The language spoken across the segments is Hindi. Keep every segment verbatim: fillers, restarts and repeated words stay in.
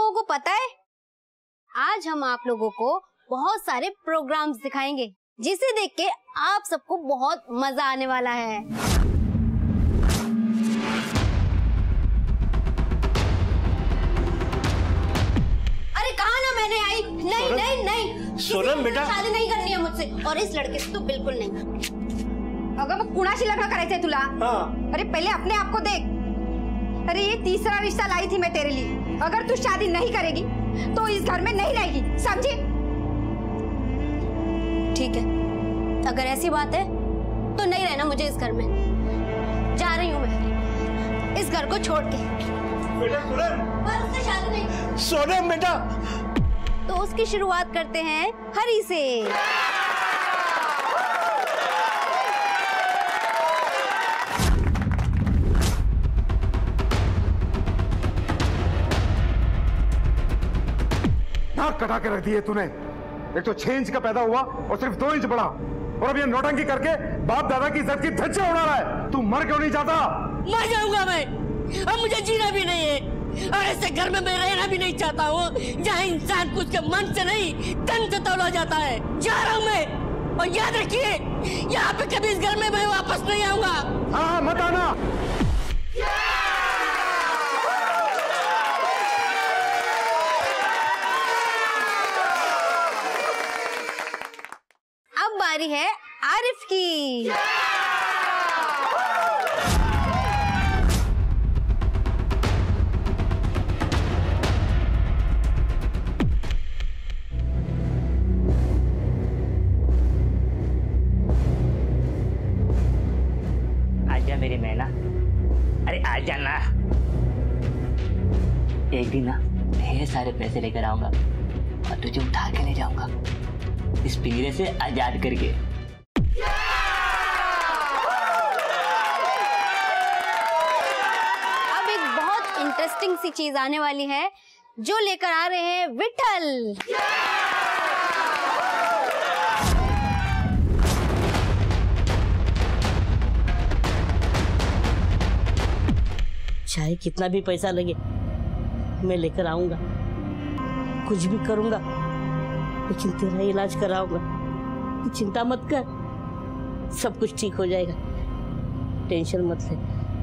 लोगों को पता है, आज हम आप लोगों को बहुत सारे प्रोग्राम्स दिखाएंगे जिसे देख के आप सबको बहुत मजा आने वाला है। अरे कहा ना मैंने आई। नहीं नहीं नहीं, सोनम बेटा, शादी नहीं करनी है मुझसे, और इस लड़के से तो बिल्कुल नहीं। अगं मग कुणाशी लग्न करायचंय तुला? हाँ। अरे पहले अपने आप को देख। अरे ये तीसरा रिश्ता लाई थी मैं तेरे लिए। अगर तू शादी नहीं करेगी तो इस घर में नहीं रहेगी, समझी? ठीक है, अगर ऐसी बात है तो नहीं रहना मुझे इस घर में। जा रही हूँ मैं इस घर को छोड़ के। बेटा सोनम, पर उससे शादी नहीं। सोनम बेटा। तो उसकी शुरुआत करते हैं हरी से। नाक कटा के रख दिए तूने। एक तो छह इंच का पैदा हुआ और सिर्फ दो इंच बड़ा, और अब ये नौटंकी करके बाप दादा की इज्जत की धज्जियां उड़ा रहा है। तू मर क्यों नहीं जाता? मर जाऊंगा मैं, अब मुझे जीना भी नहीं है और ऐसे घर में मैं रहना भी नहीं चाहता हूँ जहाँ इंसान को उसके मन से नहीं तन से तोला जाता है। जा रहा हूँ मैं, और याद रखिए यहाँ पे कभी इस घर में मैं वापस नहीं आऊंगा। हाँ मत आना। अब बारी है आरिफ की। आजा मेरी मैना, अरे आजा ना। एक दिन ना ढेर सारे पैसे लेकर आऊंगा और तुझे उठा के ले जाऊंगा इस पिंजरे से आजाद करके। अब एक बहुत इंटरेस्टिंग सी चीज आने वाली है जो लेकर आ रहे हैं विठल। चाहे कितना भी पैसा लगे मैं लेकर आऊंगा, कुछ भी करूंगा, लेकिन तेरा इलाज कराऊंगा। तू चिंता मत कर, सब कुछ ठीक हो जाएगा, टेंशन मत ले।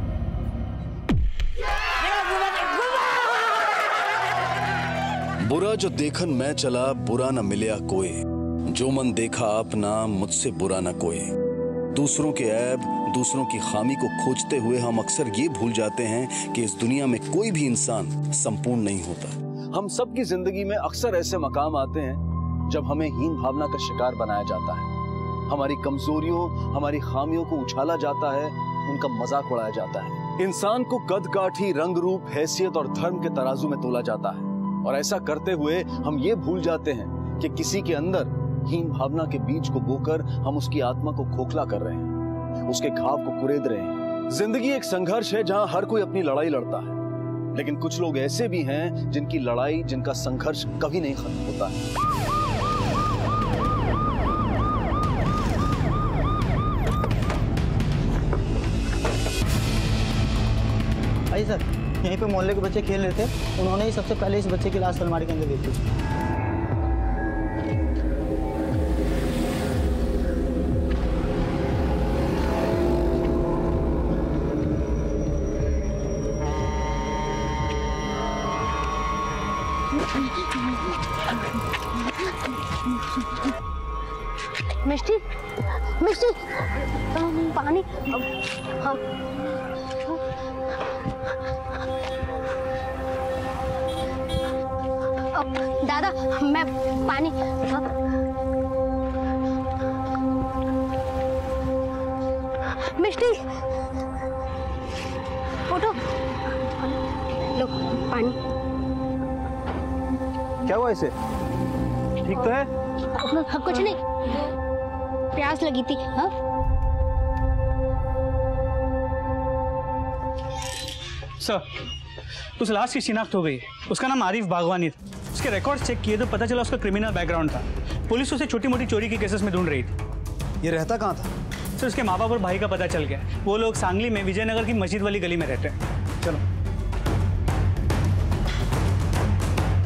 बुरा जो देखन मैं चला बुरा न मिलया कोई, जो मन देखा अपना मुझसे बुरा न कोई। दूसरों के ऐब, दूसरों की खामी को खोजते हुए हम अक्सर ये भूल जाते हैं कि इस दुनिया में कोई भी इंसान संपूर्ण नहीं होता। हम सब की जिंदगी में अक्सर ऐसे मकाम आते हैं जब हमें हीन भावना का शिकार बनाया जाता है। हमारी कमजोरियों, हमारी खामियों को उछाला जाता है, उनका मजाक उड़ाया जाता है। इंसान को कद काठी, रंग रूप, हैसियत और धर्म के तराजू में तोला जाता है, और ऐसा करते हुए हम ये भूल जाते हैं कि किसी के अंदर हीन भावना के बीज को बोकर हम उसकी आत्मा को खोखला कर रहे हैं, उसके घाव को कुरेद रहे हैं। जिंदगी एक संघर्ष है जहां हर कोई अपनी लड़ाई लड़ता है, लेकिन कुछ लोग ऐसे भी हैं जिनकी लड़ाई, जिनका संघर्ष कभी नहीं खत्म होता है। भाई सर, यहीं पे मोहल्ले के बच्चे खेल रहे थे, उन्होंने ही सबसे पहले इस बच्चे की लाश अलमारी के अंदर देखी। मिष्टी, मिष्टी, पानी। हाँ। दादा मैं पानी। हाँ। मिष्टी, उठो, लो पानी। क्या हुआ इसे? ठीक तो है? कुछ नहीं, प्यास लगी थी। हाँ? सर, उस लाश की शिनाख्त हो गई। उसका नाम आरिफ बागवानी था। उसके रिकॉर्ड चेक किए तो पता चला उसका क्रिमिनल बैकग्राउंड था। पुलिस उसे छोटी मोटी चोरी के केसेस में ढूंढ रही थी। ये रहता कहाँ था? सर, उसके माँ बाप और भाई का पता चल गया। वो लोग सांगली में विजयनगर की मस्जिद वाली गली में रहते हैं। चलो।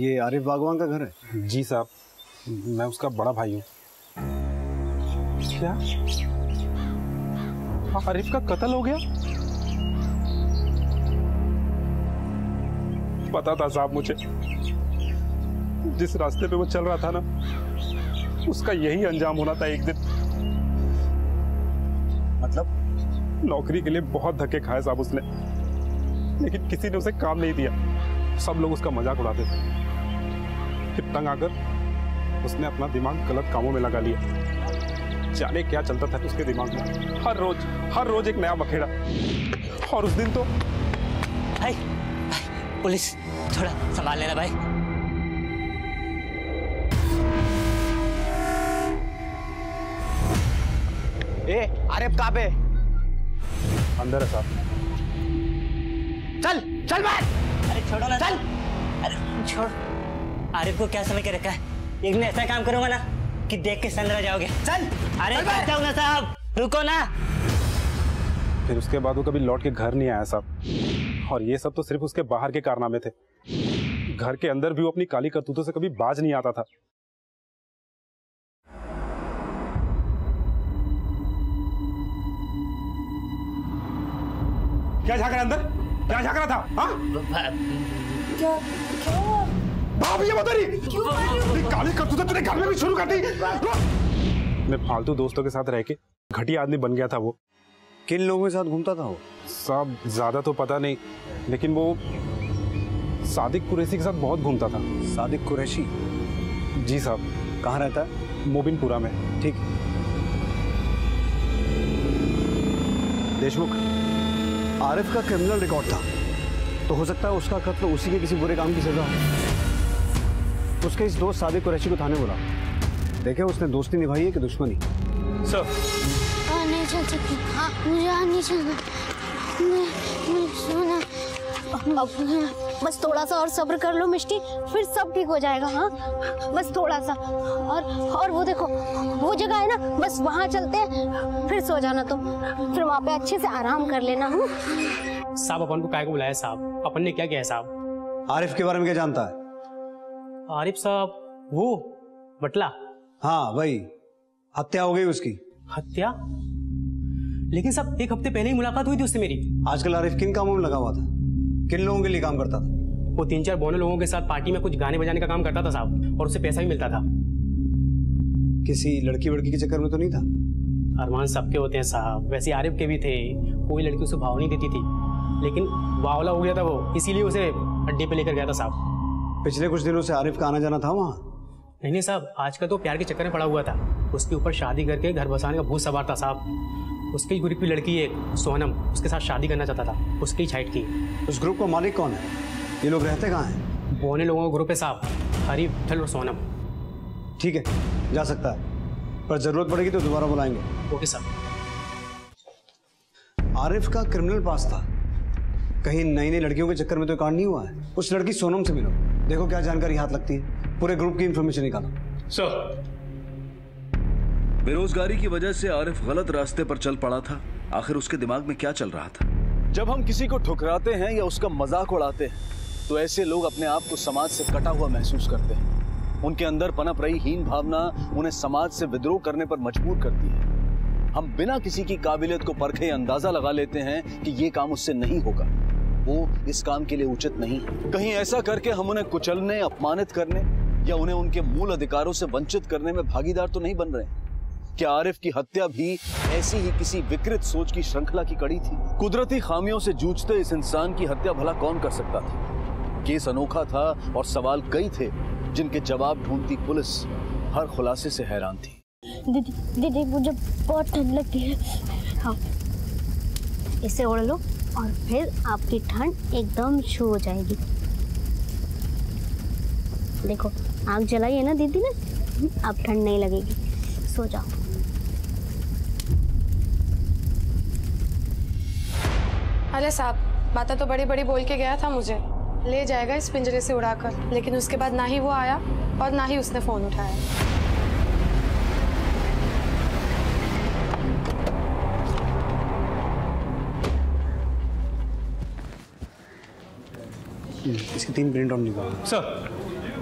ये आरिफ बागवान का घर है? जी साहब, मैं उसका बड़ा भाई हूँ। क्या आरिफ का कत्ल हो गया? पता था साहब मुझे, जिस रास्ते पे वो चल रहा था ना, उसका यही अंजाम होना था एक दिन। मतलब? नौकरी के लिए बहुत धक्के खाए साहब उसने, लेकिन किसी ने उसे काम नहीं दिया। सब लोग उसका मजाक उड़ाते थे। फिर तंग आकर उसने अपना दिमाग गलत कामों में लगा लिया। जाने क्या चलता था उसके दिमाग में, हर रोज हर रोज एक नया बखेड़ा। और उस दिन तो भाई, भाई पुलिस, थोड़ा संभाल लेना भाई। ए, आरिफ कहाँ पे? अंदर है साहब। चल चल बात। अरे छोड़ो ना, चल। अरे छोड़। आरिफ को क्या समझ के रखा है? एक दिन ऐसा काम करूंगा ना कि देख के संदरा जाओगे। चल। अरे जाओ ना साहब, रुको ना। फिर उसके बाद वो कभी लौट के घर नहीं आया साहब। और ये सब तो सिर्फ उसके बाहर के कारनामे थे। घर के अंदर भी वो अपनी काली करतूतों से कभी बाज नहीं आता था। क्या झाँक रहा अंदर? क्या झाँक रहा था? हाँ? क्या क्या हुआ? भाभी ये बता रही क्यों काली करतूतें तूने घर में भी शुरू कर दी? मैं फालतू दोस्तों के साथ रह के घटिया आदमी बन गया था वो। किन लोगों के साथ घूमता था वो? सब ज्यादा तो पता नहीं, लेकिन वो सादिक कुरैशी के साथ बहुत घूमता था। सादिक कुरैशी? जी साहब। कहाँ रहता है? मोबिनपुरा में। ठीक। देशमुख, आरिफ का क्रिमिनल रिकॉर्ड था, तो हो सकता है उसका कत्ल उसी के किसी बुरे काम की सजा हो। उसके इस दोस्त सादिक कुरैशी को थाने बुला। देखे उसने दोस्ती निभाई है कि दुश्मनी? सर नहीं चल सकती। हाँ, मुझे यहाँ नहीं चलना। मैं, मैं सोना। अब बस थोड़ा सा और सब्र कर लो मिष्टी, फिर सब ठीक हो जाएगा। हाँ बस थोड़ा सा और और वो देखो वो जगह है ना, बस वहाँ चलते हैं, फिर सो जाना तुम, फिर वहाँ पे अच्छे से आराम कर लेना। हूँ साहब, अपन को काय को बुलाया साहब? अपन ने क्या किया साहब? आरिफ के बारे में क्या जानता है? आरिफ साहब वो बटला? हाँ वही, हत्या हो गई उसकी। हत्या? लेकिन साहब एक हफ्ते पहले ही मुलाकात हुई थी उससे मेरी। आजकल आरिफ किन कामों में लगा हुआ था? किन लोगों के लिए काम करता था? वो तीन चार बौने लोगों के साथ पार्टी में कुछ गाने बजाने का काम करता था साहब, और उससे पैसा भी मिलता था। किसी लड़की वड़की के चक्कर में तो नहीं था? अरमान सबके होते हैं साहब, वैसे आरिफ के भी थे। कोई लड़की उसे भाव नहीं देती थी, लेकिन बावला हो गया था वो, इसीलिए उसे अड्डे पे लेकर गया था साहब। पिछले कुछ दिनों से आरिफ का आना जाना था वहाँ? नहीं नहीं साहब, आजकल तो प्यार के चक्कर में पड़ा हुआ था। उसके ऊपर शादी करके घर बसाने का भूत सवार था साहब। उसकी ग्रुप की लड़की एक सोनम, उसके साथ शादी करना चाहता था, उसकी छाइट की। उस ग्रुप का मालिक कौन है? ये लोग रहते कहाँ हैं? बोने लोगों का ग्रुप है साहब, हरी, विठल और सोनम। ठीक है, जा सकता है, पर जरूरत पड़ेगी तो दोबारा बुलाएंगे। ओके साहब। आरिफ का क्रिमिनल पास था, कहीं नई नई लड़कियों के चक्कर में तो कांड नहीं हुआ है? उस लड़की सोनम से मिलो, देखो क्या जानकारी हाथ लगती है, पूरे ग्रुप की इंफॉर्मेशन निकालो। सर। बेरोजगारी की वजह से आरिफ गलत रास्ते पर चल पड़ा था। आखिर उसके दिमाग में क्या चल रहा था? जब हम किसी को ठुकराते हैं या उसका मजाक उड़ाते हैं, तो ऐसे लोग अपने आप को समाज से कटा हुआ महसूस करते हैं। उनके अंदर पनप रही हीन भावना उन्हें समाज से विद्रोह करने पर मजबूर करती है। हम बिना किसी की काबिलियत को परखे अंदाजा लगा लेते हैं कि ये काम उससे नहीं होगा, वो इस काम के लिए उचित नहीं है। कहीं ऐसा करके हम उन्हें कुचलने, अपमानित करने या उन्हें उनके मूल अधिकारों से वंचित करने में भागीदार तो नहीं बन रहे? क्या आरिफ की हत्या भी ऐसी ही किसी विकृत सोच की श्रृंखला की कड़ी थी? कुदरती खामियों से जूझते इस इंसान की हत्या भला कौन कर सकता था? केस अनोखा था और सवाल कई थे जिनके जवाब ढूंढती पुलिस हर खुलासे से हैरान थी। दीदी दीदी मुझे बहुत ठंड लगती है। हाँ इसे ओढ़ लो और फिर आपकी ठंड एकदम छू हो जाएगी। देखो आग जलाई है ना दीदी ने, अब ठंड नहीं लगेगी, सो जाओ। अरे साहब, बातें तो बड़ी बड़ी बोल के गया था मुझे, ले जाएगा इस पिंजरे से उड़ाकर, लेकिन उसके बाद ना ही वो आया और ना ही उसने फोन उठाया। इसके तीन प्रिंट आउट निकालो। सर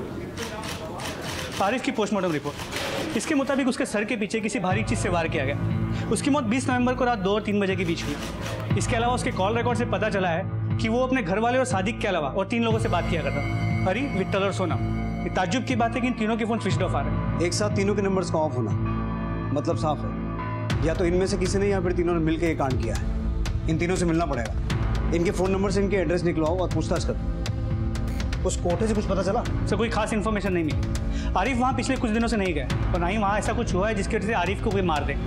आरिफ की पोस्टमार्टम रिपोर्ट। इसके मुताबिक उसके सर के पीछे किसी भारी चीज से वार किया गया। उसकी मौत बीस नवंबर को रात दो और तीन बजे के बीच हुई। इसके अलावा उसके कॉल रिकॉर्ड से पता चला है कि वो अपने घर वाले और सादिक के अलावा और तीन लोगों से बात किया करता, हरी, विट्ठल और सोनम। ये ताज्जुब की बात है कि इन तीनों के फोन स्विच ऑफ आ रहे हैं। एक साथ तीनों के नंबर्स का ऑफ होना मतलब साफ है, या तो इनमें से किसी ने या फिर तीनों ने मिलकर ये कांड किया है। इन तीनों से मिलना पड़ेगा। इनके फोन नंबर से इनके एड्रेस निकलवाओ और पूछताछ करो। उस कोटे से कुछ पता चला? सर कोई खास इन्फॉर्मेशन नहीं मिली। आरिफ वहाँ पिछले कुछ दिनों से नहीं गए और ना ही वहाँ ऐसा कुछ हुआ है जिसकी वजह से आरिफ को कोई मार दे।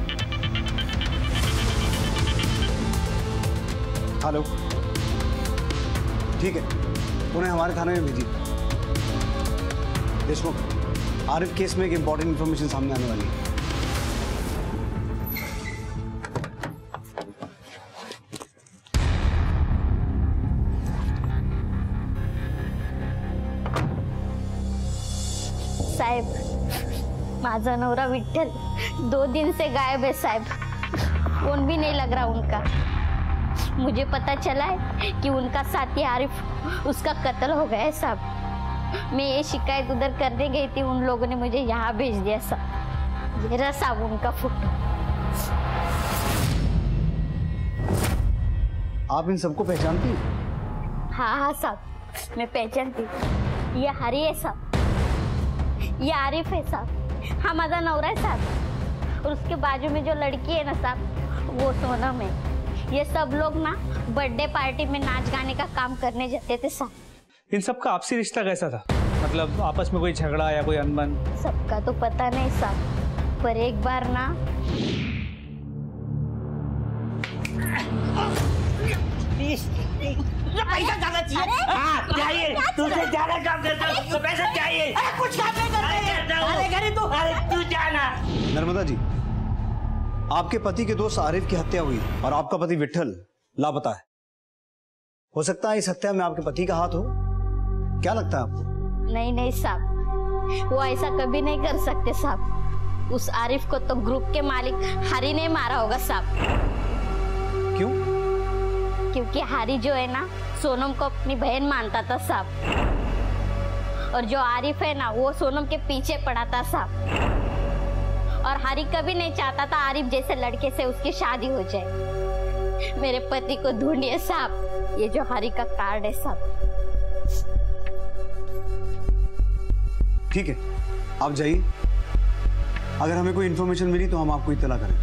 हेलो, ठीक है, उन्हें हमारे थाने में भेजिए। देशमुख, आरिफ केस में एक इंपॉर्टेंट इंफॉर्मेशन सामने आने वाली है। साहेब, माझा नवरा विठ्ठल दो दिन से गायब है साहब। फोन भी नहीं लग रहा उनका। मुझे पता चला है कि उनका साथी आरिफ, उसका कत्ल हो गया है साहब। मैं ये शिकायत उधर करने गई थी, उन लोगों ने मुझे यहाँ भेज दिया साहब। ये रहा साहब उनका फोटो। आप इन सबको पहचानती हैं? हाँ हाँ साहब, मैं पहचानती। ये हरी है साहब, ये आरिफ है साहब, हमारा नवरा है साहब, और उसके बाजू में जो लड़की है ना साहब, वो सोनम है। ये सब लोग ना बर्थडे पार्टी में नाच गाने का काम करने जाते थे साहब। इन सबका आपसी रिश्ता कैसा था? मतलब आपस में कोई झगड़ा या कोई अनबन? सबका तो पता नहीं साहब, पर एक बार ना पैसा ज्यादा चाहिए। हाँ, चाहिए। तुझे ज्यादा काम करता हूँ तो पैसा चाहिए। अरे कुछ काम नहीं करते। अरे घरे तू अरे तू जाना। नर्मदा जी, आपके पति के दोस्त आरिफ की हत्या हुई और आपका पति विट्ठल लापता है। हो सकता है इस हत्या में आपके पति का हाथ हो। क्या लगता है आपको? नहीं नहीं साहब, वो ऐसा कभी नहीं कर सकते साहब। उस आरिफ को तो ग्रुप के मालिक हरी ने मारा होगा साहब। क्यों? क्योंकि हरी जो है ना, सोनम को अपनी बहन मानता था साहब, और जो आरिफ है ना, वो सोनम के पीछे पड़ा था साहब। और हरी कभी नहीं चाहता था आरिफ जैसे लड़के से उसकी शादी हो जाए। मेरे पति को ढूंढिए साहब, ये जो हरी का कार्ड है साहब। ठीक है, आप जाइए। अगर हमें कोई इन्फॉर्मेशन मिली तो हम आपको इत्तला करें।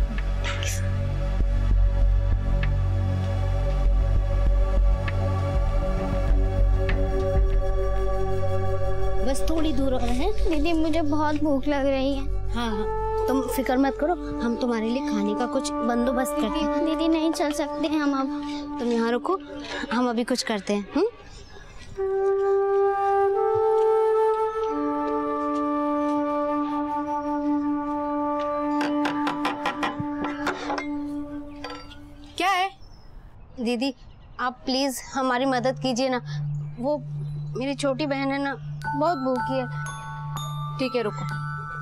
बस थोड़ी दूर और है। दीदी मुझे बहुत भूख लग रही है। हाँ हाँ, तुम फिक्र मत करो, हम तुम्हारे लिए खाने का कुछ बंदोबस्त करते हैं। दीदी नहीं चल सकते हम अब। तुम यहाँ रुको, हम अभी कुछ करते हैं। हुँ? क्या है? दीदी आप प्लीज हमारी मदद कीजिए ना। वो मेरी छोटी बहन है ना, बहुत भूखी है। ठीक है, रुको।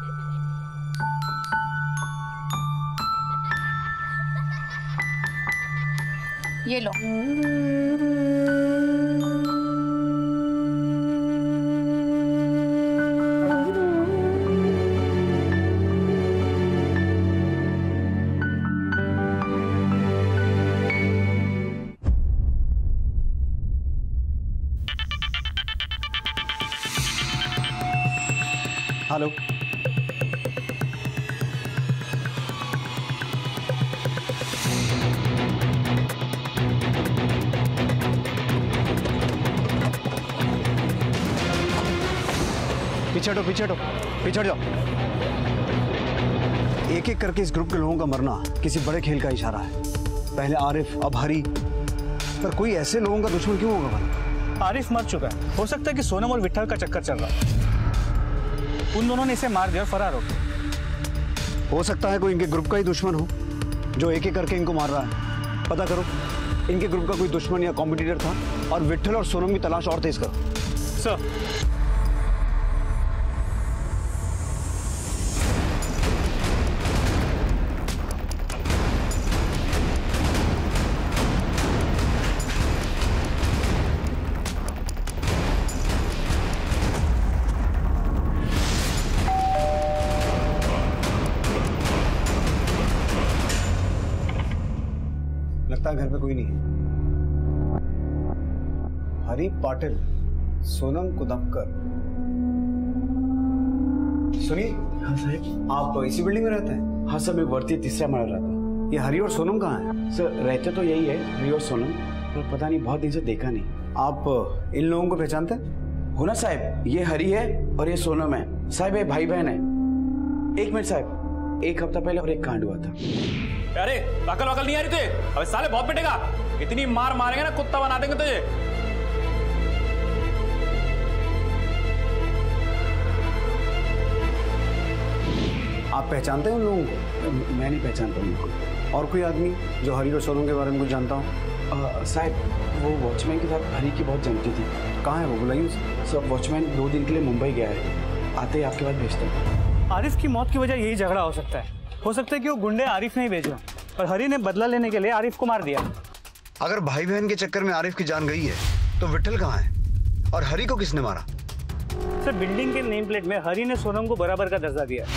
ये लो। हेलो, पीछे हटो, पीछे हटो, पीछे हट जाओ। एक एक करके इस ग्रुप के लोगों का मरना किसी बड़े खेल का इशारा है। पहले आरिफ, अब हरी, पर कोई ऐसे लोगों का दुश्मन क्यों होगा भाई? आरिफ मर चुका है, हो सकता है कि सोनम और विट्ठल का चक्कर चल रहा है। उन दोनों ने इसे मार दिया और फरार हो गए। हो सकता है कोई इनके ग्रुप का ही दुश्मन हो जो एक एक करके इनको मार रहा है। पता करो इनके ग्रुप का कोई दुश्मन या कॉम्पिटिटर था, और विट्ठल और सोनम की तलाश और तेज करो। सर, लगता है घर पे कोई नहीं है। हरी पाटिल, सोनम कुदमकर। सुनिए। हाँ साहब। आप इसी बिल्डिंग में रहते हैं? हाँ सर, मैं वर्ती तीसरा मारा रहता हूँ। ये हरी और सोनम कहाँ हैं? सर रहते तो यही है, हरी और सोनम, पर पता नहीं बहुत दिन से देखा नहीं। आप इन लोगों को पहचानते हैं? हो ना साहब, ये हरी है और ये सोनम है साहब, ये भाई बहन है। एक मिनट साहब, एक हफ्ता पहले और एक कांड हुआ था। अरे अकल वकल नहीं आ रही तुझे? अबे साले बहुत पिटेगा, इतनी मार मारेंगे ना कुत्ता बना देंगे तुझे। आप पहचानते हैं उन लोगों को? मैं नहीं पहचानता उनको। और कोई आदमी जो हरी और सोनम के बारे में कुछ जानता हूँ? साहब वो वॉचमैन के साथ हरी की बहुत जमती थी। कहाँ है वो, बुलाइए उसे। सर वॉचमैन दो दिन के लिए मुंबई गया है, आते ही आपके पास भेजते हैं। आरिफ की मौत की वजह यही झगड़ा हो सकता है। हो सकता है कि वो गुंडे आरिफ ने ही भेजा और हरी ने बदला लेने के लिए आरिफ को मार दिया। अगर भाई बहन के चक्कर में आरिफ की जान गई है तो विट्ठल कहाँ है और हरी को किसने मारा? सर बिल्डिंग के नेम प्लेट में हरी ने सोनम को बराबर का दर्जा दिया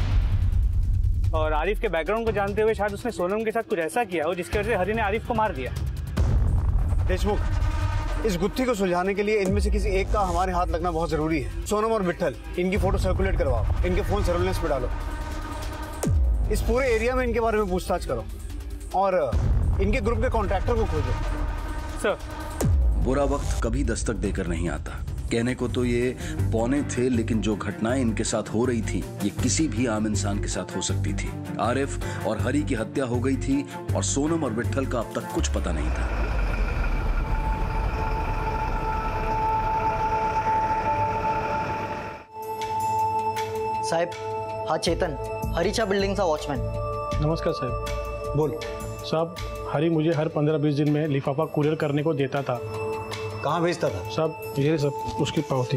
और आरिफ के बैकग्राउंड को जानते हुए शायद उसने सोनम के साथ कुछ ऐसा किया हो जिसकी वजह से हरी ने आरिफ को मार दिया। देशमुख, इस गुत्थी को सुलझाने के लिए इनमें से किसी एक का हमारे हाथ लगना बहुत जरूरी है। सोनम और विट्ठल, इनकी फोटो सर्कुलेट करवाओ, इनके फोन सर्विलेंस पे डालो, इस पूरे एरिया में इनके बारे में पूछताछ करो और इनके ग्रुप के कॉन्ट्रैक्टर को खोजो। सर बुरा वक्त कभी दस्तक देकर नहीं आता। कहने को तो ये पौने थे, लेकिन जो घटनाएं इनके साथ हो रही थी ये किसी भी आम इंसान के साथ हो सकती थी। आरिफ और हरी की हत्या हो गई थी और सोनम और विट्ठल का अब तक कुछ पता नहीं था। साहेब, हाँ चेतन, हरीचा बिल्डिंगचा वॉचमैन। नमस्कार साहब। बोल। साहब हरी मुझे हर पंद्रह बीस दिन में लिफाफा कुरियर करने को देता था। कहाँ भेजता था? साहब ये सब उसकी पावती।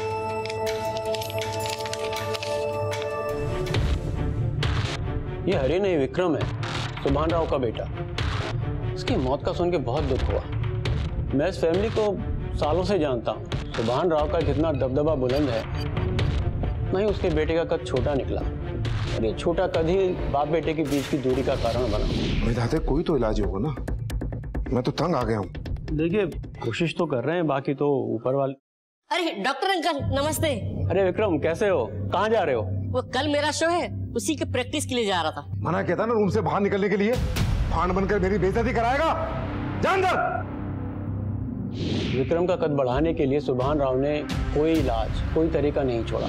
ये हरी नहीं, विक्रम है, सुभान राव का बेटा। इसकी मौत का सुन के बहुत दुख हुआ। मैं इस फैमिली को सालों से जानता हूँ। सुभान राव का जितना दबदबा बुलंद है, नहीं उसके बेटे का कद छोटा निकला और ये छोटा कद ही बाप बेटे के बीच की दूरी का कारण बना। विधाते कोई तो इलाज होगा ना, मैं तो तंग आ गया हूँ। देखिए कोशिश तो कर रहे हैं, बाकी तो ऊपर वाले। अरे डॉक्टर अंकल नमस्ते। अरे विक्रम कैसे हो, कहाँ जा रहे हो? वो कल मेरा शो है, उसी के प्रैक्टिस के लिए जा रहा था। मना किया था ना रूम से बाहर निकलने के लिए। फांड बनकर मेरी बेइज्जती कराएगा, जा अंदर। विक्रम का कद बढ़ाने के लिए सुभान राव ने कोई इलाज, कोई तरीका नहीं छोड़ा।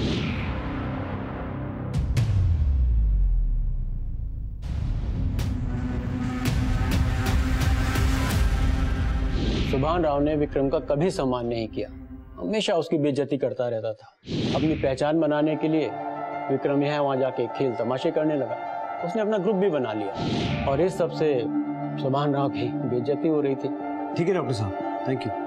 सुभान राव ने विक्रम का कभी सम्मान नहीं किया, हमेशा उसकी बेइज्जती करता रहता था। अपनी पहचान बनाने के लिए विक्रम यहाँ वहां जाके खेल तमाशे करने लगा। उसने अपना ग्रुप भी बना लिया और इस सब से सुभान राव की बेइज्जती हो रही थी। ठीक है डॉक्टर साहब, थैंक यू।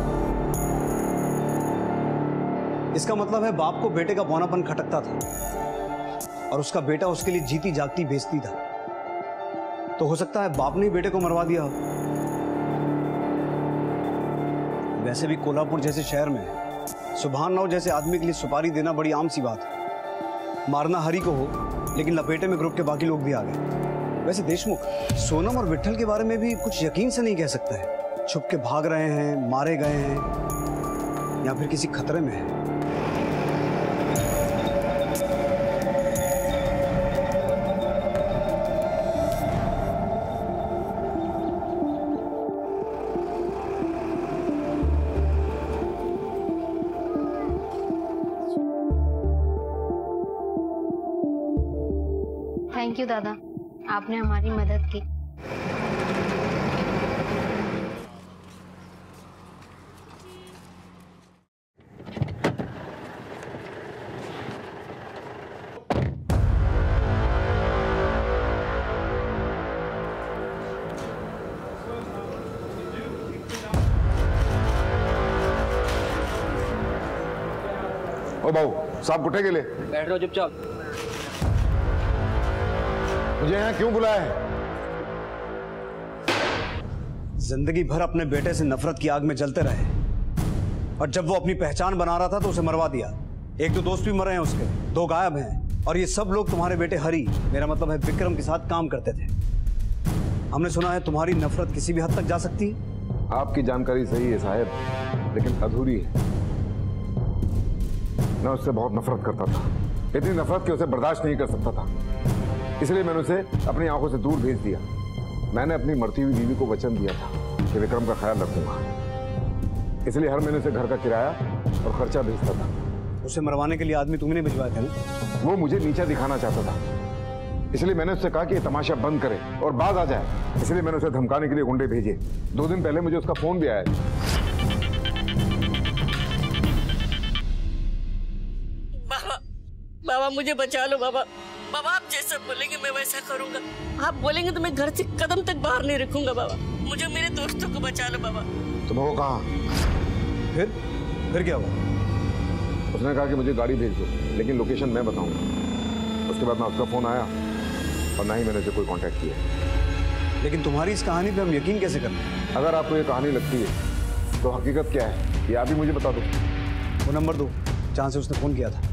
इसका मतलब है बाप को बेटे का बौनापन खटकता था और उसका बेटा उसके लिए जीती जागती बेइज्जती था। तो हो सकता है बाप ने ही बेटे को मरवा दिया हो। वैसे भी कोल्हापुर जैसे शहर में सुभान राव जैसे आदमी के लिए सुपारी देना बड़ी आम सी बात है। मारना हरी को हो, लेकिन लपेटे में ग्रुप के बाकी लोग भी आ गए। वैसे देशमुख, सोनम और विट्ठल के बारे में भी कुछ यकीन से नहीं कह सकता है। छुप के भाग रहे हैं, मारे गए हैं या फिर किसी खतरे में हैं। थैंक यू दादा, आपने हमारी मदद की। ओ बाबू साहब गुट्टे के लिए बैठ रहो चुपचाप। मुझे यहाँ क्यों बुलाया है? जिंदगी भर अपने बेटे से नफरत की आग में जलते रहे और जब वो अपनी पहचान बना रहा था तो उसे मरवा दिया। एक दो दोस्त भी मरे हैं उसके, दो गायब हैं और ये सब लोग तुम्हारे बेटे हरी, मेरा मतलब है विक्रम के साथ काम करते थे। हमने सुना है तुम्हारी नफरत किसी भी हद तक जा सकती है। आपकी जानकारी सही है साहब, लेकिन अधूरी है। मैं उससे बहुत नफरत करता था, इतनी नफरत कि उसे बर्दाश्त नहीं कर सकता था, इसलिए मैंने उसे अपनी आंखों से दूर भेज दिया। मैंने अपनी मरती हुई बीवी को वचन दिया था कि विक्रम का ख्याल रखूंगा, इसलिए हर महीने उसे घर का किराया और खर्चा भेजता था। उसे मरवाने के लिए आदमी तुमने भिजवाया था ना? वो मुझे नीचा दिखाना चाहता था, इसलिए मैंने उससे कहा कि ये तमाशा बंद करे और बाज आ जाए, इसलिए मैंने उसे धमकाने के लिए गुंडे भेजे। दो दिन पहले मुझे उसका फोन भी आया। बाबा, बाबा मुझे बचा लो बाबा। बाबा आप जैसा बोलेंगे मैं वैसा करूंगा। आप बोलेंगे तो मैं घर से कदम तक बाहर नहीं रखूंगा बाबा। मुझे मेरे दोस्तों को बचा लो बाबा। तुम हो कहाँ? फिर फिर क्या हुआ? उसने कहा कि मुझे गाड़ी भेज दो, लेकिन लोकेशन मैं बताऊंगा। उसके बाद ना उसका फोन आया और ना ही मैंने उसे कोई कांटेक्ट किया। लेकिन तुम्हारी इस कहानी पे हम यकीन कैसे करें? अगर आपको ये कहानी लगती है तो हकीकत क्या है ये आप ही मुझे बता दो। वो नंबर दो जहां से उसने फोन किया था।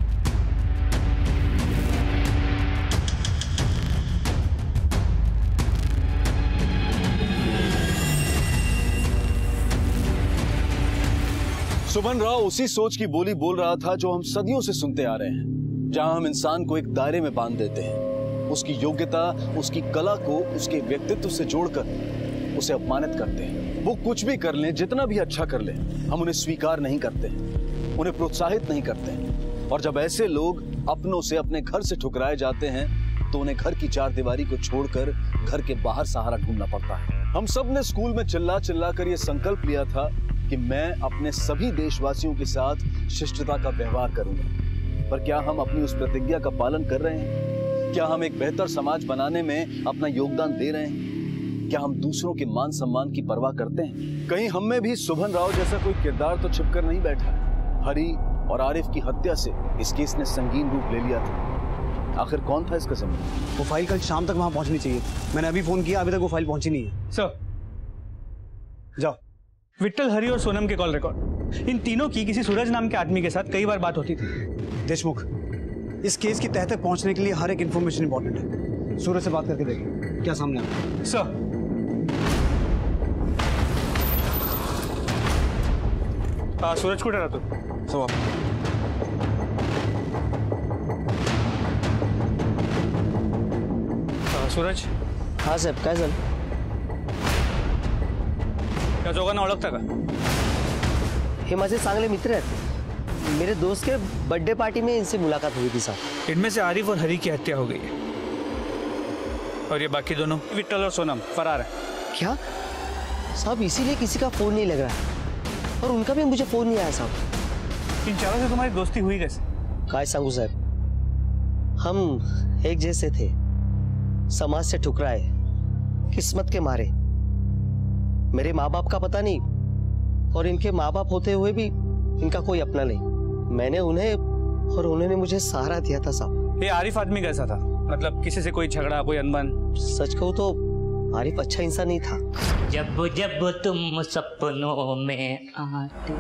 सुमन राव उसी सोच की बोली बोल रहा था जो हम सदियों से सुनते आ रहे हैं, जहां हम इंसान को एक दायरे में बांध देते हैं, उसकी योग्यता, उसकी कला को उसके व्यक्तित्व से जोड़कर उसे अपमानित करते हैं। वो कुछ भी कर लें, जितना भी अच्छा कर लें, हम उन्हें स्वीकार नहीं करते, उन्हें प्रोत्साहित नहीं करते। और जब ऐसे लोग अपनों से, अपने घर से ठुकराए जाते हैं तो उन्हें घर की चार दीवारी को छोड़कर घर के बाहर सहारा ढूंढना पड़ता है। हम सब ने स्कूल में चिल्ला चिल्ला कर यह संकल्प लिया था कि मैं अपने सभी देशवासियों के साथ शिष्टता का व्यवहार करूंगा, पर क्या हम अपनी उस प्रतिज्ञा का पालन कर रहे हैं? क्या हम एक बेहतर समाज बनाने में अपना योगदान दे रहे हैं? क्या हम दूसरों के मान सम्मान की परवाह करते हैं? कहीं हम में भी सुभन राव जैसा कोई किरदार तो छिपकर नहीं बैठा? हरी और आरिफ की हत्या से इस केस ने संगीन रूप ले लिया था। आखिर कौन था इसका जिम्मेदार? वो फाइल कल शाम तक वहां पहुंचनी चाहिए। मैंने अभी फोन किया, अभी तक वो फाइल पहुंची नहीं है। सर जाओ। विट्ठल, हरी और सोनम के कॉल रिकॉर्ड, इन तीनों की किसी सूरज नाम के आदमी के साथ कई बार बात होती थी। देशमुख, इस केस की तह तक पहुंचने के लिए हर एक इंफॉर्मेशन इंपॉर्टेंट है। सूरज से बात करके देखिए क्या सामने आता है। सर आ, सूरज कुठे राहतो? सो सूरज. हाँ साहेब, काय झालं? त्या दोघांना ओळखता का? हे माझे चांगले मित्र हैं। मेरे दोस्त के बर्थडे पार्टी में इनसे मुलाकात हुई थी साहब। इनमें से आरिफ और हरी की हत्या हो गई है और ये बाकी दोनों विट्ठल और सोनम फरार है। क्या साहब? इसीलिए किसी का फोन नहीं लग रहा है और उनका भी मुझे फोन नहीं आया साहब। इन चारों से तुम्हारी दोस्ती हुई कैसे? काय सांगू साहब, हम एक जैसे थे, समाज से ठुकराए, किस्मत के मारे। मेरे माँ बाप का पता नहीं और इनके माँ बाप होते हुए भी इनका कोई अपना नहीं। मैंने उन्हें और उन्होंने मुझे सहारा दिया था साहब। ये आरिफ आदमी कैसा था? मतलब किसी से कोई झगड़ा, कोई अनबन? सच कहूँ तो आरिफ अच्छा इंसान नहीं था। जब जब तुम सपनों में आते।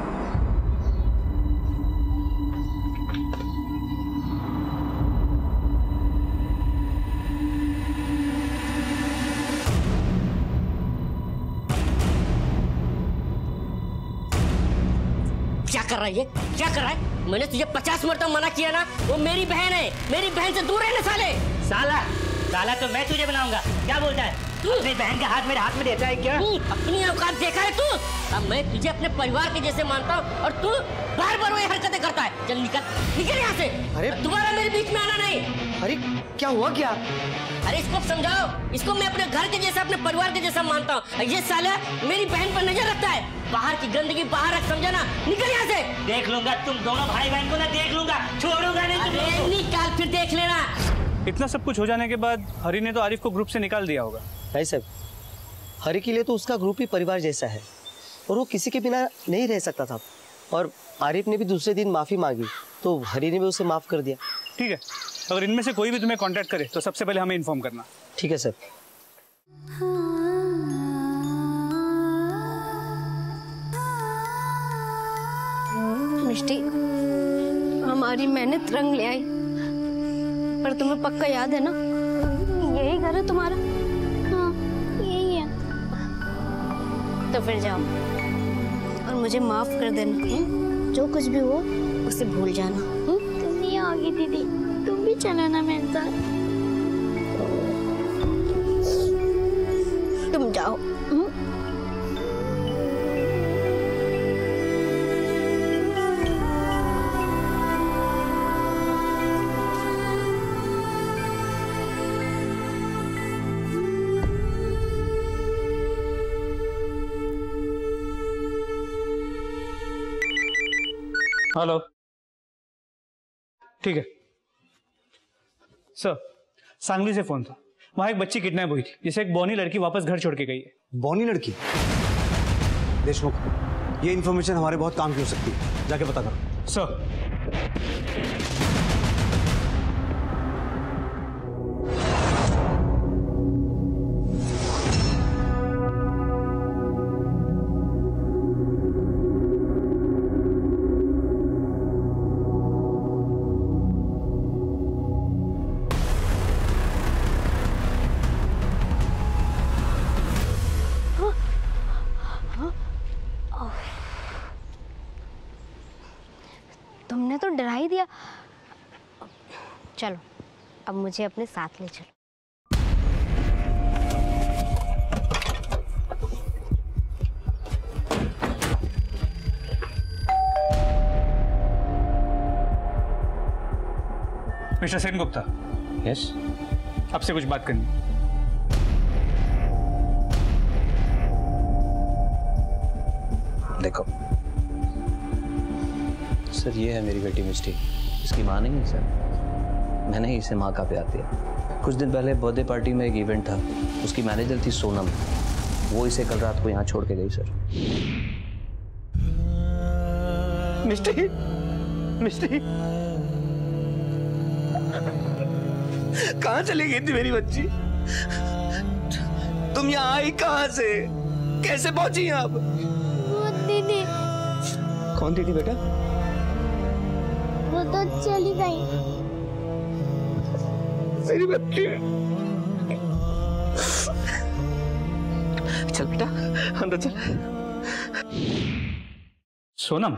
क्या कर रहा है ये? क्या कर रहा है? मैंने तुझे पचास मरतबा मना किया ना, वो मेरी बहन है, मेरी बहन से दूर रहना साले। साला साला तो मैं तुझे बनाऊंगा। क्या बोलता है? अपनी बहन का हाथ मेरे हाथ में देता है क्या? तू अपनी औकात देखा है तू? अब मैं तुझे अपने परिवार के जैसे मानता हूँ और तू बार बार वही हरकतें करता है। चल निकल निकल यहाँ से। अरे दोबारा मेरे बीच में आना नहीं। अरे क्या हुआ क्या? अरे इसको समझाओ, इसको मैं अपने घर के जैसा, अपने परिवार के जैसा मानता हूँ। ये साला मेरी बहन पर नजर रखता है। बाहर की गंदगी बाहर रख, समझा ना? निकल यहाँ से। देख लूंगा तुम दोनों भाई बहन को ना, देख लूंगा, छोड़ूंगा नहीं तुम। निकाल, फिर देख लेना। इतना सब कुछ हो जाने के बाद हरी ने तो आरिफ को ग्रुप से निकाल दिया होगा। नहीं साहब, हरी के लिए तो उसका ग्रुप ही परिवार जैसा है और वो किसी के बिना नहीं रह सकता था। और आरिफ ने भी दूसरे दिन माफी मांगी तो हरी ने भी उसे माफ कर दिया। ठीक है, अगर इनमें से कोई भी तुम्हें कांटेक्ट करे तो सबसे पहले हमें इन्फॉर्म करना। ठीक है सर। मिष्टी, हमारी मेहनत रंग ले आई, पर तुम्हें पक्का याद है ना, यही घर है तुम्हारा? तो फिर जाओ और मुझे माफ कर देना। हुँ? जो कुछ भी हो उसे भूल जाना। हुँ? तुम नहीं आओगी दीदी, तुम भी चलो ना मेरे साथ। तुम जाओ। हुँ? हेलो, ठीक है सर। सांगली से फोन था, वहां एक बच्ची किडनैप हुई थी जिसे एक बौनी लड़की वापस घर छोड़ के गई है। बौनी लड़की? देशमुख, ये इन्फॉर्मेशन हमारे बहुत काम की हो सकती है, जाके पता करो। सर तुमने तो डरा ही दिया। चलो अब मुझे अपने साथ ले चलो। मिस्टर सेन गुप्ता। यस। आपसे कुछ बात करनी। देखो सर, ये है मेरी बेटी मिस्टी। इसकी माँ नहीं है सर, मैंने ही इसे माँ का प्यार दिया। कुछ दिन पहले बर्थडे पार्टी में एक इवेंट था, उसकी मैनेजर थी सोनम, वो इसे कल रात को यहाँ छोड़ के गई सर। मिस्टी, मिस्टी, कहाँ चली गई थी मेरी बच्ची? तुम यहाँ आई कहाँ से? कैसे पहुंची यहाँ? वो दीदी। कौन दीदी बेटा? वो तो चली गई। मेरी बच्ची। चल बेटा अंदर चल। सोनम,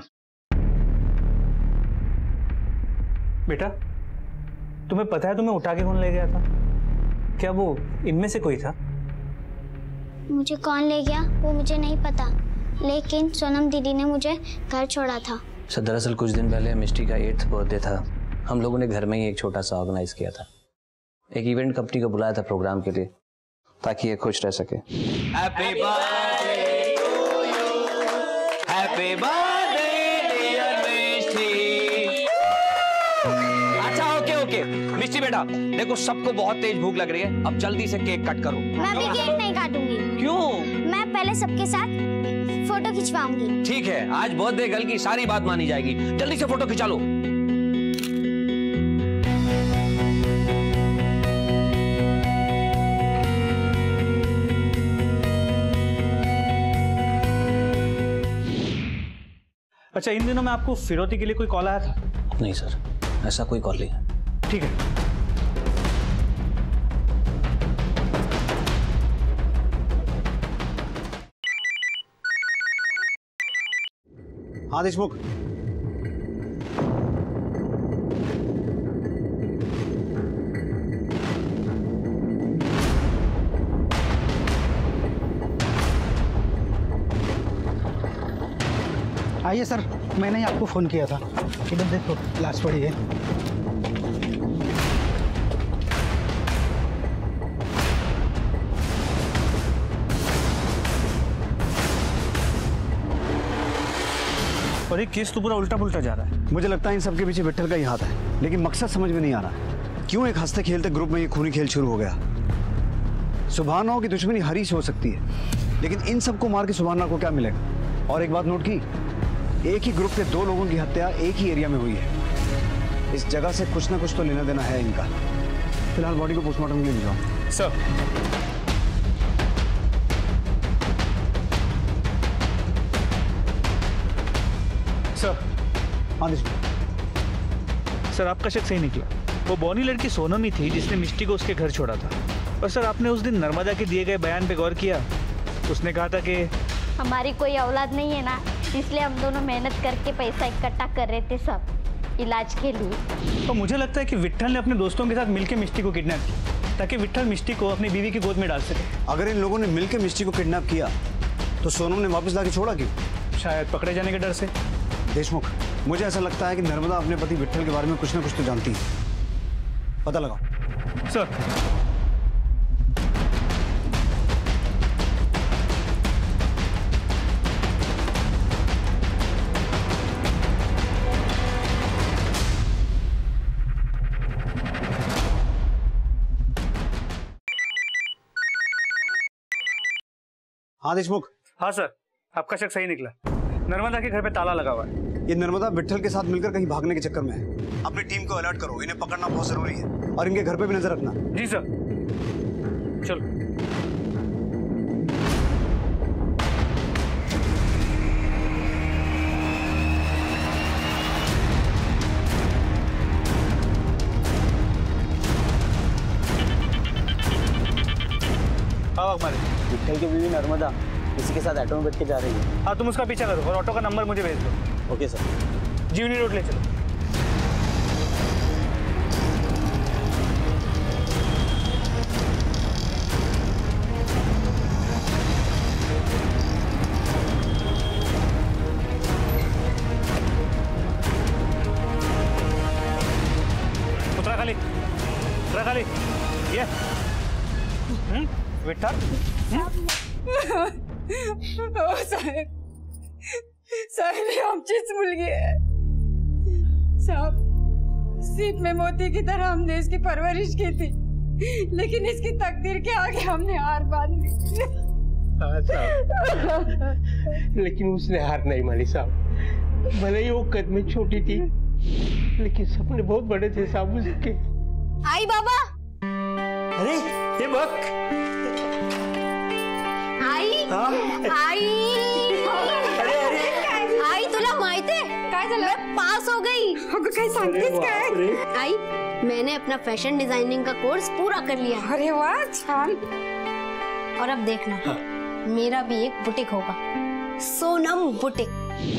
बेटा तुम्हें पता है तुम्हें उठा के कौन ले गया था? क्या वो इनमें से कोई था? मुझे कौन ले गया वो मुझे नहीं पता, लेकिन सोनम दीदी ने मुझे घर छोड़ा था। सर दरअसल कुछ दिन पहले मिस्टी का एट्थ बर्थडे था, हम लोगों ने घर में ही एक छोटा सा ऑर्गेनाइज किया था। एक इवेंट कंपनी को बुलाया था प्रोग्राम के लिए, ताकि ये खुश रह सके। Happy birthday to you, happy birthday dear Misti. अच्छा ओके ओके मिस्टी बेटा, देखो सबको बहुत तेज भूख लग रही है, अब जल्दी से केक कट करो। मैं भी केक नहीं काटूंगी। क्यों? मैं पहले सबके साथ फोटो खिंचवाऊंगी। ठीक है, आज बर्थडे गर्ल की सारी बात मानी जाएगी, जल्दी से फोटो खिंचा लो। अच्छा, इन दिनों में आपको फिरौती के लिए कोई कॉल आया था? नहीं सर, ऐसा कोई कॉल नहीं है। ठीक है। हाँ देशमुख, आइए सर, मैंने ही आपको फ़ोन किया था। इधर देखो लाश पड़ी है। और ये केस तो पूरा उल्टा पुल्टा जा रहा है। मुझे लगता है इन सबके पीछे विट्ठल का ही हाथ है, लेकिन मकसद समझ में नहीं आ रहा। क्यों एक हंसते खेलते ग्रुप में ये खूनी खेल शुरू हो गया? सुभानराव की दुश्मनी हरी से हो सकती है, लेकिन इन सबको मार के सुभानराव को क्या मिलेगा? और एक बात नोट की, एक ही ग्रुप के दो लोगों की हत्या एक ही एरिया में हुई है। इस जगह से कुछ ना कुछ तो लेना देना है इनका। फिलहाल बॉडी को पोस्टमार्टम के लिए ले जाओ। सर सर हाँ सर, आपका शक सही निकला। वो बौनी लड़की सोनम ही थी जिसने मिष्टी को उसके घर छोड़ा था। और सर, आपने उस दिन नर्मदा के दिए गए बयान पे गौर किया? उसने कहा था कि हमारी कोई औलाद नहीं है ना, इसलिए हम दोनों मेहनत करके पैसा इकट्ठा कर रहे थे सब इलाज के लिए। तो मुझे लगता है कि विट्ठल ने अपने दोस्तों के साथ मिलकर मिष्टी को किडनैप किया ताकि विट्ठल मिष्टी को अपनी बीवी की गोद में डाल सके। अगर इन लोगों ने मिलकर मिष्टी को किडनैप किया तो सोनम ने वापस लाके छोड़ा क्यों? शायद पकड़े जाने के डर से। देशमुख, मुझे ऐसा लगता है कि नर्मदा अपने पति विट्ठल के बारे में कुछ ना कुछ तो जानती है, पता लगाओ। सर। हाँ देशमुख। हाँ सर, आपका शक सही निकला। नर्मदा के घर पे ताला लगा हुआ है। ये नर्मदा विट्ठल के साथ मिलकर कहीं भागने के चक्कर में है। अपनी टीम को अलर्ट करो, इन्हें पकड़ना बहुत जरूरी है और इनके घर पे भी नजर रखना। जी सर। चलो। आओ हमारे। विट्ठल की बीवी नर्मदा किसी के साथ ऑटो में बैठ के जा रही है। हाँ, तुम उसका पीछा करो और ऑटो का नंबर मुझे भेज दो। Okay sir. जीवनी रोड ले चलो। उतरा खाली, उतरा खाली। ये हम्म विट्ठल। ओ साहेब, साहेब आमचीच मुलगी आहे साहब। सीप में मोती की तरह हमने इसकी परवरिश की थी, लेकिन इसकी तकदीर के आगे हमने हार मान ली। हाँ साहब, लेकिन उसने हार नहीं मानी साहब। भले ही वो कद में छोटी थी, लेकिन सपने बहुत बड़े थे साहब उसके। आई बाबा। अरे ये बक आई आई अरे अरे आई तुला माहिती आहे काय झालं? मैं पास हो गई। अगं काय सांगतेस काय? आई, मैंने अपना फैशन डिजाइनिंग का कोर्स पूरा कर लिया। अरे वाह, छान। और अब देखना, हाँ। मेरा भी एक बुटीक होगा, सोनम बुटीक।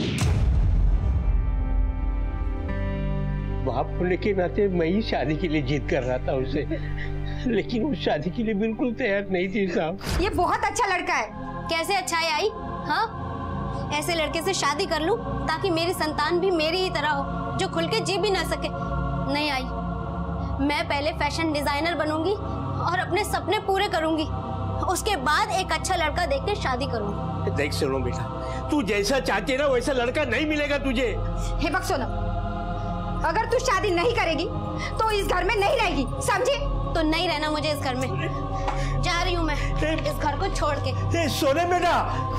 बाप होने के नाते मैं ही शादी के लिए जिद कर रहा था उसे, लेकिन वो शादी के लिए बिल्कुल तैयार नहीं थी साहब। ये बहुत अच्छा लड़का है। कैसे अच्छा है आई? हाँ, ऐसे लड़के से शादी कर लूं ताकि मेरी संतान भी मेरी ही तरह हो, जो खुल के जी भी ना सके। नहीं आई, मैं पहले फैशन डिजाइनर बनूंगी और अपने सपने पूरे करूंगी, उसके बाद एक अच्छा लड़का देख के शादी करूंगी। देख सुनो बेटा, तू जैसा चाहती है ना वैसा लड़का नहीं मिलेगा तुझे। हे बक सोनम, अगर तू शादी नहीं करेगी तो इस घर में नहीं रहेगी, समझी? तो नहीं रहना मुझे इस घर में। जा रही हूँ मैं इस घर को छोड़ के। सोने बेटा,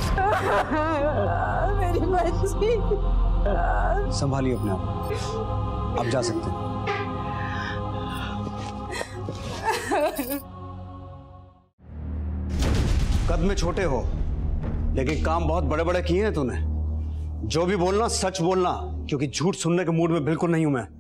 मेरी बच्ची। संभालिए अपने आप, आप जा सकते हैं। कद में छोटे हो, लेकिन काम बहुत बड़े बड़े किए हैं तूने। जो भी बोलना सच बोलना, क्योंकि झूठ सुनने के मूड में बिल्कुल नहीं हूं मैं।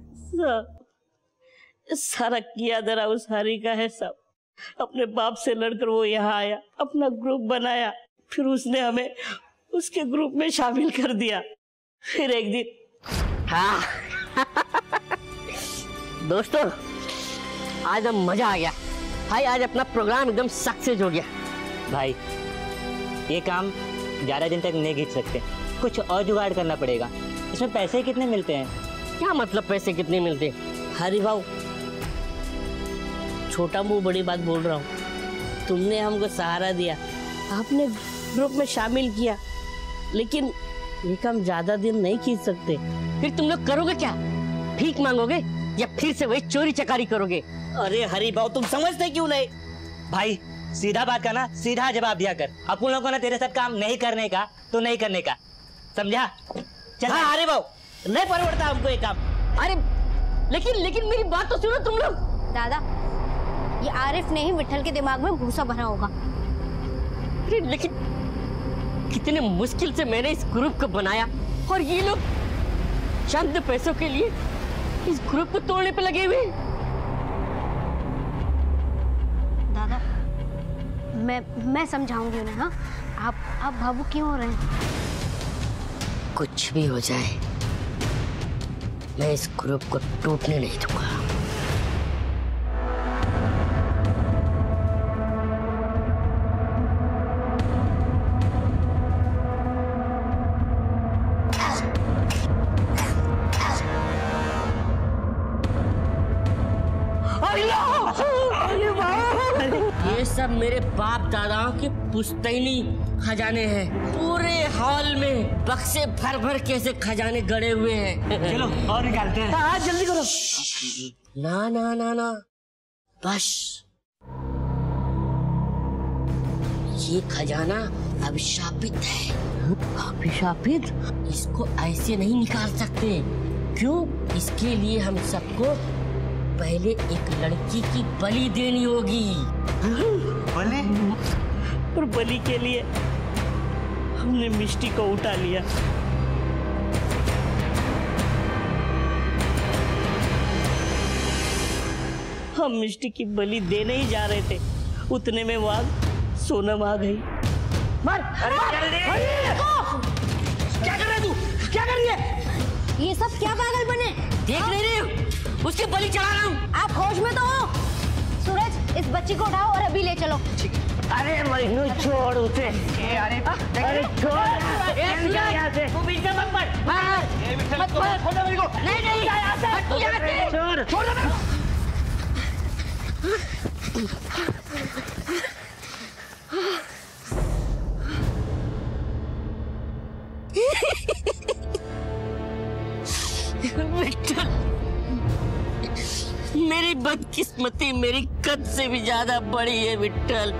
सारा किया दरा उस हरी का है सब। अपने बाप से लड़कर वो यहाँ आया, अपना ग्रुप बनाया, फिर उसने हमें उसके ग्रुप में शामिल कर दिया। फिर एक दिन हाँ दोस्तों, आज हम मजा आ गया भाई। आज अपना प्रोग्राम एकदम सक्सेस हो गया भाई। ये काम ग्यारह दिन तक नहीं खींच सकते, कुछ और जुगाड़ करना पड़ेगा। इसमें पैसे कितने मिलते हैं? क्या मतलब पैसे कितने मिलते हैं? हरी भाऊ, छोटा मुंह बड़ी बात बोल रहा हूँ। तुमने हमको सहारा दिया, आपने ग्रुप में शामिल किया, लेकिन ये काम ज्यादा दिन नहीं खींच सकते। फिर तुम लोग करोगे क्या? भीख मांगोगे या फिर से वही चोरी चकारी करोगे? अरे हरी भाऊ, तुम समझते क्यों नहीं? भाई सीधा बात का ना सीधा जवाब दिया कर। अपन लोगों ने तेरे साथ काम नहीं करने का तो नहीं करने का, समझा? चल। हाँ हरी भाऊ, नहीं परवड़ता हमको ये काम। अरे लेकिन लेकिन मेरी बात तो सुनो तुम लोग। दादा, ये आरिफ ने ही विट्ठल के दिमाग में भूसा भरा होगा। अरे लेकिन कितने मुश्किल से मैंने इस ग्रुप को बनाया और ये लोग चंद पैसों के लिए इस ग्रुप को तोड़ने पे लगे हुए। दादा, मैं मैं समझाऊंगी उन्हें। हाँ, आप आप भावुक क्यों हो रहे हैं? कुछ भी हो जाए, मैं इस ग्रुप को टूटने नहीं दूंगा। ये सब मेरे बाप दादाओं के पुश्तैनी खजाने हैं। पूरे हॉल में बक्से भर भर के ऐसे खजाने गड़े हुए हैं। चलो और निकालते हैं। हाँ जल्दी करो। ना ना ना ना, बस ये खजाना अभिशापित है। अभिशापित? इसको ऐसे नहीं निकाल सकते। क्यों? इसके लिए हम सबको पहले एक लड़की की बलि देनी होगी। बलि? और बलि के लिए हमने मिष्टी को उठा लिया। हम मिष्टी की बलि देने ही जा रहे थे, उतने में वहां सोनम आ गई। मार! अरे जल्दी! क्या कर रहे तू? क्या कर रही है? ये सब क्या पागल बने? देख नहीं रही हूँ? उसकी बलि चढ़ा रहा हूँ। आप होश में तो हो? सूरज, इस बच्ची को उठाओ और अभी ले चलो। अरे मजनू छोड़ उसे। अरे अरे छोड़ यहाँ से। तू बीच में मत पड़। मत पड़। छोड़ दो मेरे को। नहीं नहीं यहाँ से। छोड़ छोड़ दो मेरे को। विक्टर, मेरी बदकिस्मती मेरी कद से भी ज्यादा बड़ी है विट्ठल।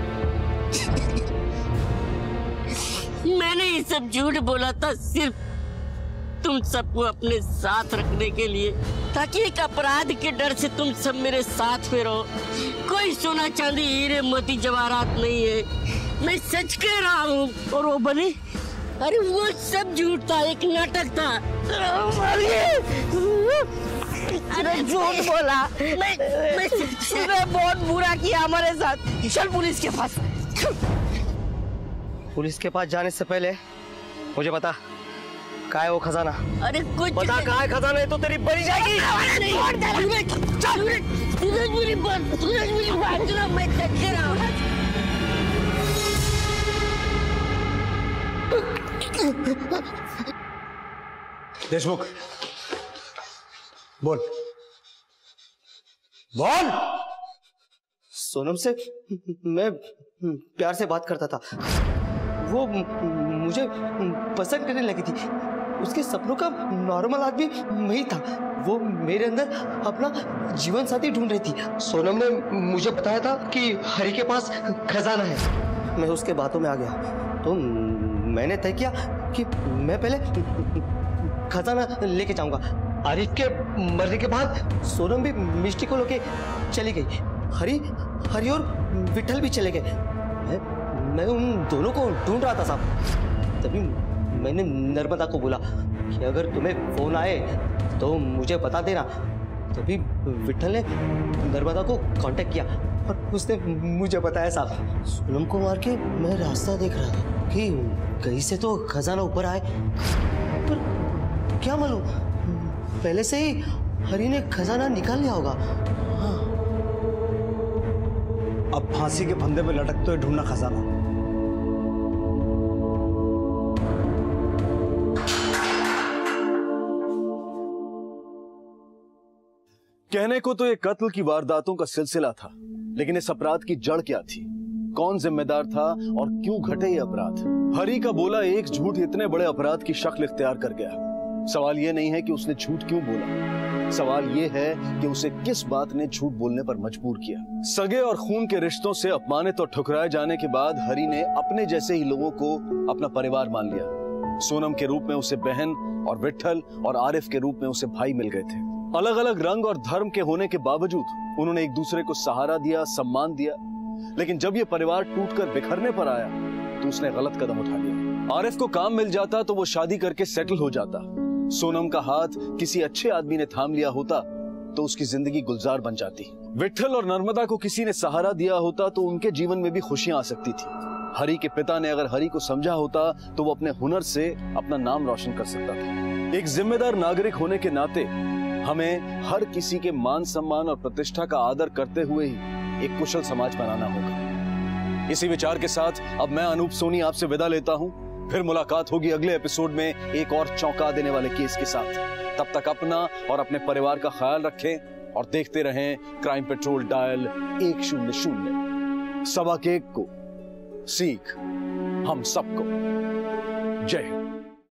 मैंने ये सब झूठ बोला था सिर्फ तुम सबको अपने साथ रखने के लिए, ताकि एक अपराध के डर से तुम सब मेरे साथ में रहो। कोई सोना चांदी हीरे मोती जवाहरात नहीं है, मैं सच कह रहा हूँ। और वो बने, अरे वो सब झूठ था, एक नाटक था। अरे झूठ बोला। मैं मैं मैं बहुत बुरा किया हमारे साथ। चल पुलिस के पास। पुलिस के पास जाने से पहले मुझे बता, कहाँ है वो खजाना? अरे कुछ बता, कहाँ है खजाना? है तो तेरी बलि जाएगी। चल सूरज, मेरी बात सूरज, मेरी बात सुनो, मैं सच कह रहा हूँ। देशमुख, बोल बोल। सोनम से मैं प्यार से बात करता था, वो मुझे पसंद करने लगी थी। उसके सपनों का नॉर्मल आदमी नहीं था, वो मेरे अंदर अपना जीवन साथी ढूंढ रही थी। सोनम ने मुझे बताया था कि हरि के पास खजाना है। मैं उसके बातों में आ गया, तो मैंने तय किया कि मैं पहले खजाना लेके जाऊंगा। आरिफ के मरने के बाद सोनम भी मिष्टी को लेके चली गई। हरि हरि और विठल भी चले गए। मैं, मैं उन दोनों को ढूंढ रहा था साहब। तभी मैंने नर्मदा को बोला कि अगर तुम्हें फोन आए तो मुझे बता देना। तभी विठल ने नर्मदा को कांटेक्ट किया और उसने मुझे बताया साहब। सोनम को मार के मैं रास्ता देख रहा था कि कहीं से तो खजाना ऊपर आए, पर क्या मालूम पहले से ही हरि ने खजाना निकाल लिया होगा। हाँ। अब फांसी के फंदे में लटकते हुए ढूंढना खजाना। कहने को तो ये कत्ल की वारदातों का सिलसिला था, लेकिन इस अपराध की जड़ क्या थी? कौन जिम्मेदार था और क्यों घटे ये अपराध? हरि का बोला एक झूठ इतने बड़े अपराध की शक्ल इख्तियार कर गया। सवाल ये नहीं है कि उसने झूठ क्यों बोला, सवाल ये है कि उसे किस बात ने झूठ बोलने पर मजबूर किया। सगे और खून के रिश्तों से अपमानित और ठुकराए जाने के बाद हरि ने अपने जैसे ही लोगों को अपना परिवार मान लिया। सोनम के रूप में उसे बहन और विठल और आरिफ के रूप में उसे भाई मिल गए थे। अलग अलग रंग और धर्म के होने के बावजूद उन्होंने एक दूसरे को सहारा दिया, सम्मान दिया। लेकिन जब ये परिवार टूटकर बिखरने पर आया तो उसने गलत कदम उठा लिया। आरिफ को काम मिल जाता तो वो शादी करके सेटल हो जाता। सोनम का हाथ किसी अच्छे आदमी ने थाम लिया होता तो उसकी जिंदगी गुलजार बन जाती। विट्ठल और नर्मदा को किसी ने सहारा दिया होता तो उनके जीवन में भी खुशियां आ सकती थी। हरि के पिता ने अगर हरि को समझा होता तो वो अपने हुनर से अपना नाम रोशन कर सकता था। एक जिम्मेदार नागरिक होने के नाते हमें हर किसी के मान सम्मान और प्रतिष्ठा का आदर करते हुए ही एक कुशल समाज बनाना होगा। इसी विचार के साथ अब मैं अनूप सोनी आपसे विदा लेता हूं। फिर मुलाकात होगी अगले एपिसोड में एक और चौंका देने वाले केस के साथ। तब तक अपना और अपने परिवार का ख्याल रखें और देखते रहें क्राइम पेट्रोल डायल एक शून्य शून्य। सवा के एक को सीख हम सबको। जय हिंद।